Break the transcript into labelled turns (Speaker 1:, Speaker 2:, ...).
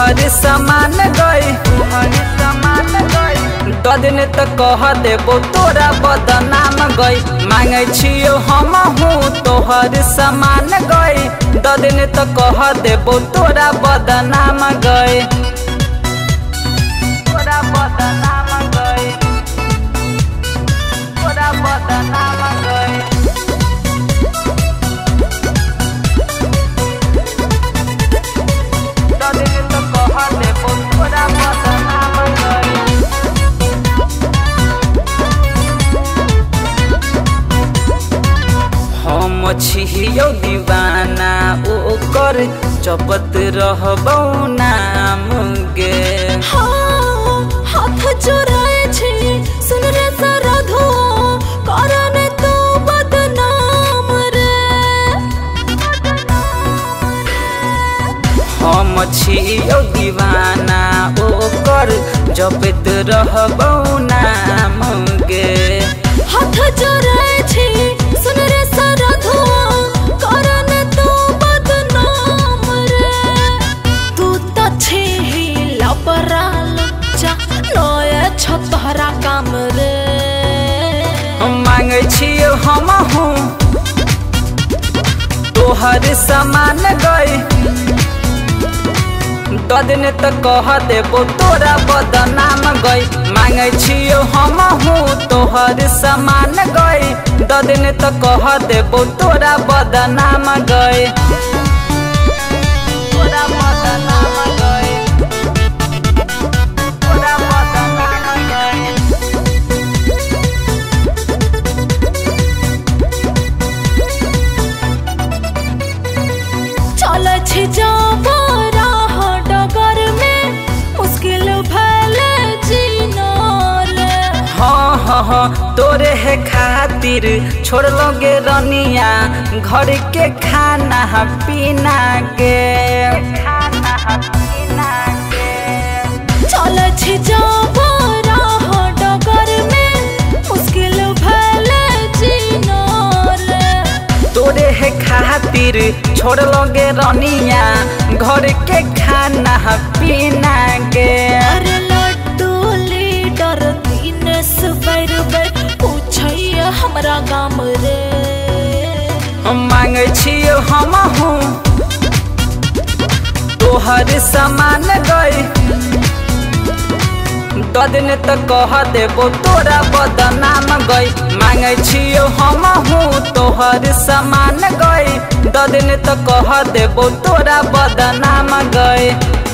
Speaker 1: तोहर समान गई दिन तो कह देबो तोरा बदनाम गई मांगे छियो हम हूँ तोहर समान गई दिन तो कह देबो तोरा बदनाम गई तोरा बदनाम गई तोरा बदनाम गई दिन तो कह देबो तोरा बदनाम गई हम छियो दीवाना ओकर चपत रहबौ नाम गे
Speaker 2: हाथ जोड़ाए छी सुन रे सरधो करने तो बदनाम रे
Speaker 1: हम छियो दीवाना ओकर चपत रहबौ नाम गे
Speaker 2: हाथ जोड़ाए छी सुन रे सरधो करने तो बदनाम रे तू तो छे ही लपराल चा नया छतहरा काम रे
Speaker 1: मांगे छियो हम हूँ तोहर समान गई दिन तो कह देबो तोरा बदनाम गई मांगे छियो हम हूँ तोहर समान गई दिन तो कह देबो तोरा बदनाम गई तोरा बदनाम गई तोरा बदनाम गई
Speaker 2: चल छी जाबो
Speaker 1: तोरे है खातिर छोड़ लोगे रनिया घर के खाना पीना के
Speaker 2: चल छी जाबो राह डगर में मुश्किल भले जीना रे
Speaker 1: तोरे है खातिर छोड़ लोगे रनिया घर के खाना पीना के
Speaker 2: अरे लड्डू लीडर दिनेश बैर पूछैया हमरा गाम रे
Speaker 1: मांगे छियो हम हूँ तोहर समान गई दिन तो कह देबो तोरा बदनाम गई मांगे छियो हम हूँ तोहर समान गई दिन तो कह देबो तोरा बदनाम गई।